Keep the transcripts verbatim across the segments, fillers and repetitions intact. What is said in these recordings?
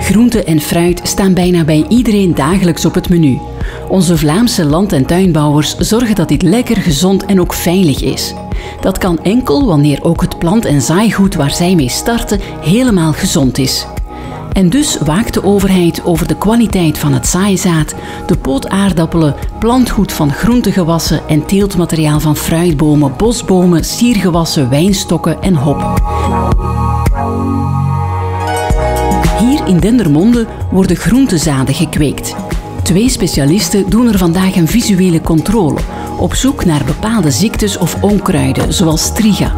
Groente en fruit staan bijna bij iedereen dagelijks op het menu. Onze Vlaamse land- en tuinbouwers zorgen dat dit lekker, gezond en ook veilig is. Dat kan enkel wanneer ook het plant- en zaaigoed waar zij mee starten helemaal gezond is. En dus waakt de overheid over de kwaliteit van het zaaizaad, de pootaardappelen, plantgoed van groentegewassen en teeltmateriaal van fruitbomen, bosbomen, siergewassen, wijnstokken en hop. Hier in Dendermonde worden groentezaden gekweekt. Twee specialisten doen er vandaag een visuele controle, op zoek naar bepaalde ziektes of onkruiden, zoals striga.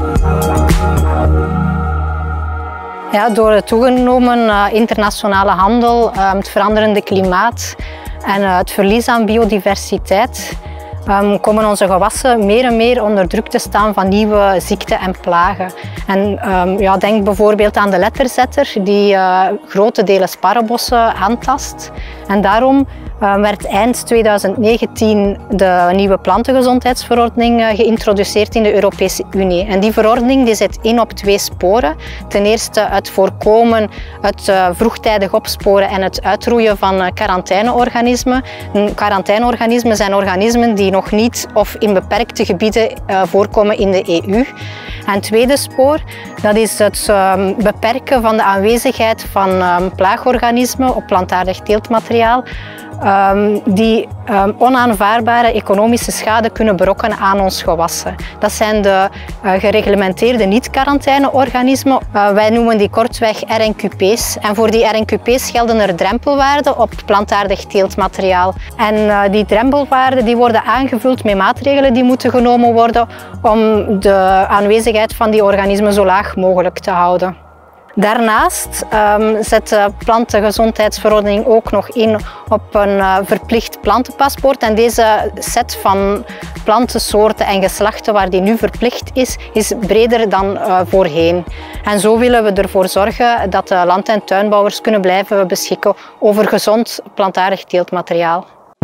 Ja, door de toegenomen uh, internationale handel, uh, het veranderende klimaat en uh, het verlies aan biodiversiteit um, komen onze gewassen meer en meer onder druk te staan van nieuwe ziekten en plagen. En, um, ja, denk bijvoorbeeld aan de letterzetter die uh, grote delen sparrenbossen aantast. En daarom uh, werd eind tweeduizend negentien de nieuwe plantengezondheidsverordening uh, geïntroduceerd in de Europese Unie. En die verordening die zet in op twee sporen. Ten eerste het voorkomen, het uh, vroegtijdig opsporen en het uitroeien van uh, quarantaineorganismen. Quarantaineorganismen zijn organismen die nog niet of in beperkte gebieden uh, voorkomen in de E U. En het tweede spoor, dat is het um, beperken van de aanwezigheid van um, plaagorganismen op plantaardig teeltmateriaal um, die um, onaanvaardbare economische schade kunnen berokkenen aan ons gewassen. Dat zijn de uh, gereglementeerde niet-quarantaineorganismen. Uh, wij noemen die kortweg R N Q P's. En voor die R N Q P's gelden er drempelwaarden op plantaardig teeltmateriaal. En uh, die drempelwaarden die worden aangevuld met maatregelen die moeten genomen worden om de aanwezigheid van die organismen zo laag mogelijk te houden. Daarnaast um, zet de plantengezondheidsverordening ook nog in op een uh, verplicht plantenpaspoort. En deze set van plantensoorten en geslachten waar die nu verplicht is, is breder dan uh, voorheen. En zo willen we ervoor zorgen dat de land- en tuinbouwers kunnen blijven beschikken over gezond plantaardig teeltmateriaal.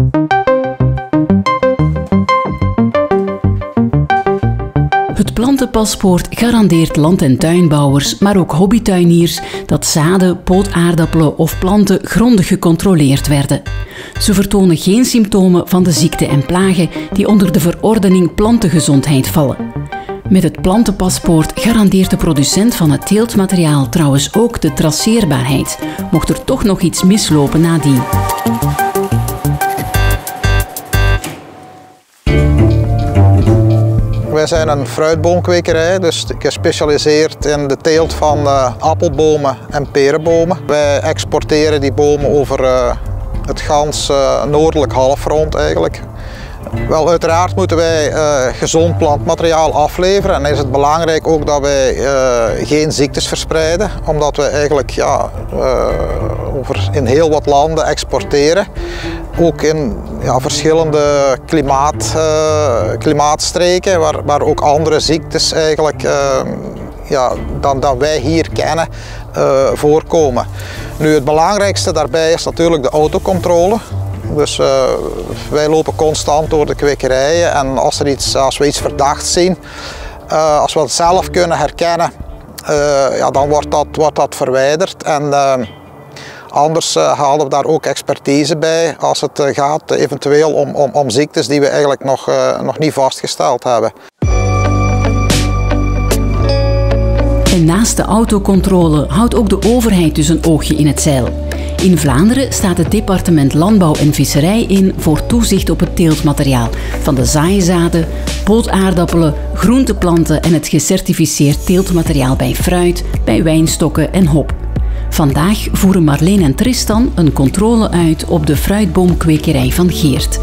Het plantenpaspoort garandeert land- en tuinbouwers, maar ook hobbytuiniers, dat zaden, pootaardappelen of planten grondig gecontroleerd werden. Ze vertonen geen symptomen van de ziekten en plagen die onder de verordening plantengezondheid vallen. Met het plantenpaspoort garandeert de producent van het teeltmateriaal trouwens ook de traceerbaarheid, mocht er toch nog iets mislopen nadien. Wij zijn een fruitboomkwekerij, dus gespecialiseerd in de teelt van uh, appelbomen en perenbomen. Wij exporteren die bomen over uh, het gans uh, noordelijk halfrond eigenlijk. Wel, uiteraard moeten wij uh, gezond plantmateriaal afleveren en is het belangrijk ook dat wij uh, geen ziektes verspreiden, omdat we eigenlijk ja, uh, over in heel wat landen exporteren. Ook in ja, verschillende klimaat, uh, klimaatstreken waar, waar ook andere ziektes eigenlijk, uh, ja, dan, dan wij hier kennen uh, voorkomen. Nu, het belangrijkste daarbij is natuurlijk de autocontrole. Dus uh, wij lopen constant door de kwekerijen en als, er iets, als we iets verdachts zien, uh, als we het zelf kunnen herkennen, uh, ja, dan wordt dat, wordt dat verwijderd. En, uh, anders uh, halen we daar ook expertise bij als het uh, gaat uh, eventueel om, om, om ziektes die we eigenlijk nog, uh, nog niet vastgesteld hebben. En naast de autocontrole houdt ook de overheid dus een oogje in het zeil. In Vlaanderen staat het departement Landbouw en Visserij in voor toezicht op het teeltmateriaal van de zaaizaden, pootaardappelen, groenteplanten en het gecertificeerd teeltmateriaal bij fruit, bij wijnstokken en hop. Vandaag voeren Marleen en Tristan een controle uit op de fruitboomkwekerij van Geert.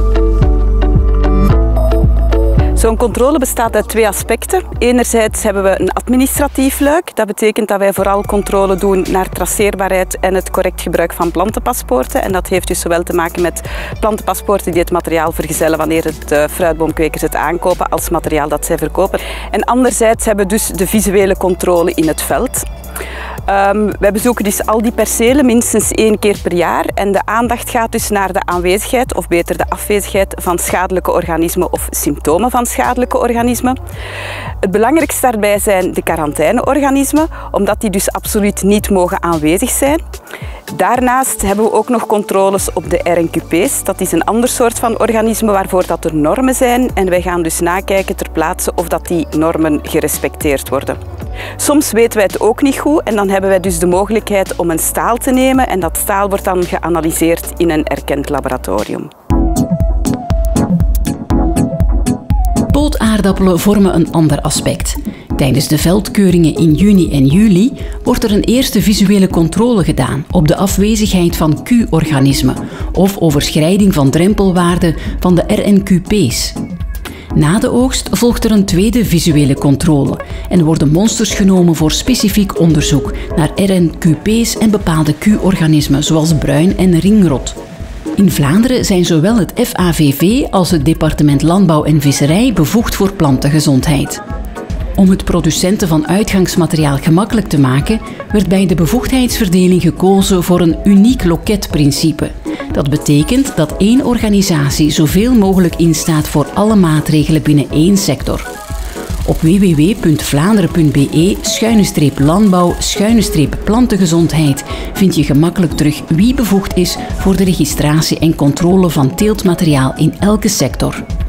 Zo'n controle bestaat uit twee aspecten. Enerzijds hebben we een administratief luik. Dat betekent dat wij vooral controle doen naar traceerbaarheid en het correct gebruik van plantenpaspoorten. En dat heeft dus zowel te maken met plantenpaspoorten die het materiaal vergezellen wanneer het uh, fruitboomkwekers het aankopen als materiaal dat zij verkopen. En anderzijds hebben we dus de visuele controle in het veld. Um, wij bezoeken dus al die percelen minstens één keer per jaar en de aandacht gaat dus naar de aanwezigheid, of beter de afwezigheid van schadelijke organismen of symptomen van schadelijke organismen. Het belangrijkste daarbij zijn de quarantaineorganismen, omdat die dus absoluut niet mogen aanwezig zijn. Daarnaast hebben we ook nog controles op de R N Q P's. Dat is een ander soort van organisme waarvoor dat er normen zijn en wij gaan dus nakijken ter plaatse of dat die normen gerespecteerd worden. Soms weten wij het ook niet goed en dan hebben wij dus de mogelijkheid om een staal te nemen en dat staal wordt dan geanalyseerd in een erkend laboratorium. Pootaardappelen vormen een ander aspect. Tijdens de veldkeuringen in juni en juli wordt er een eerste visuele controle gedaan op de afwezigheid van Q-organismen of overschrijding van drempelwaarden van de R N Q P's. Na de oogst volgt er een tweede visuele controle en worden monsters genomen voor specifiek onderzoek naar R N Q P's en bepaalde Q-organismen zoals bruin en ringrot. In Vlaanderen zijn zowel het F A V V als het departement Landbouw en Visserij bevoegd voor plantengezondheid. Om het producenten van uitgangsmateriaal gemakkelijk te maken, werd bij de bevoegdheidsverdeling gekozen voor een uniek loketprincipe. Dat betekent dat één organisatie zoveel mogelijk instaat voor alle maatregelen binnen één sector. Op w w w punt vlaanderen punt b e schuine streep landbouw schuine streep plantengezondheid vind je gemakkelijk terug wie bevoegd is voor de registratie en controle van teeltmateriaal in elke sector.